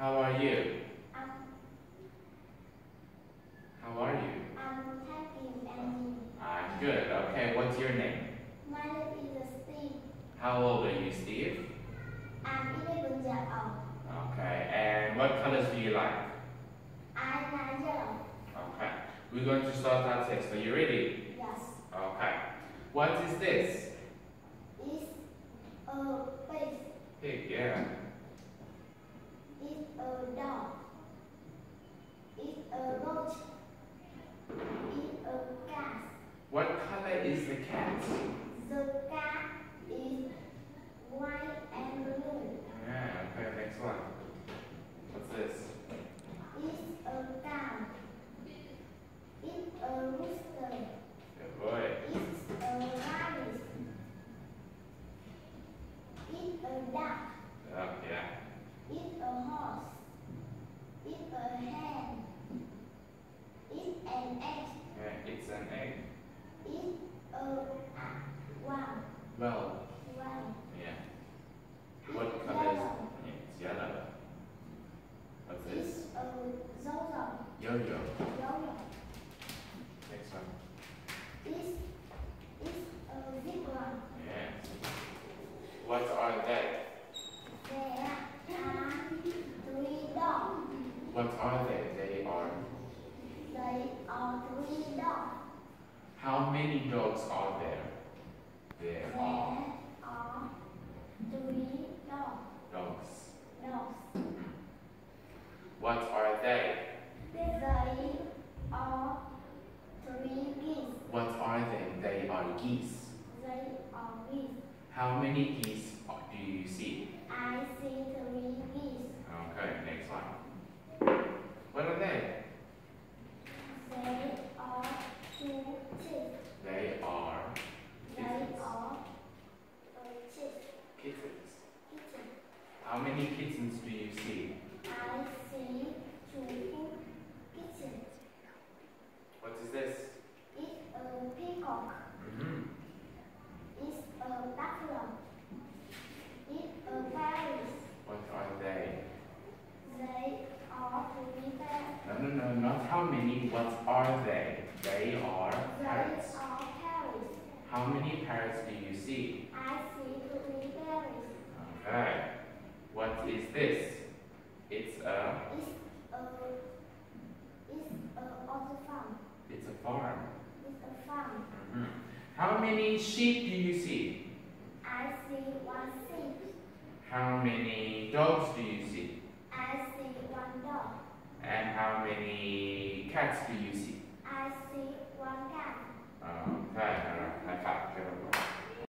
How are you? I'm, How are you? I'm happy and you. I'm good. Okay, what's your name? My name is Steve. How old are you, Steve? I'm 11 years old. Okay, and what colors do you like? I like yellow. Okay, we're going to start our test. Are you ready? Yes. Okay. What is this? It's a pig. Pig, yeah. It's a dog. It's a goat. It's a cat. What color is the cat? The cat is white and blue. Yeah, okay, next one. What's this? It's a cow. It's a rooster. Good boy. It's a rabbit. It's a duck. Oh, yeah. It's a horse. It's a hen. It's an egg. Yeah, it's an egg. It's a wow. Well, Wow. yeah. What color is Yellow. yeah, it's yellow. What's this? It's a zozo. Yo-yo. Yo-yo. Next one. It's a zebra. Yes. What are they? There are 3 dogs. What are they? They are. They are 3 dogs. How many dogs are there? There There are are 3 dogs. dogs. Dogs. What are they? They are 3 geese. What are they? They are geese. They are geese. How many geese do you see? I see 3 geese. Okay, next one. What are they? They are 2 chicks. They are They kittens. are chicks. Kittens. Kitchen. How many kittens do you see? I see 2 kittens. What is this? It's a peacock. Mm-hmm. It's a buffalo. It's a parrot. What are they? They are 3 bears. No, not how many. What are they? They are They parrots. are parrots. How many parrots do you see? I see 3 parrots. Okay. What is this? It's a On the farm. it's a farm. It's a farm. Mhm. How many sheep do you see? I see 1 sheep. How many dogs do you see? I see 1 dog. And how many cats do you see?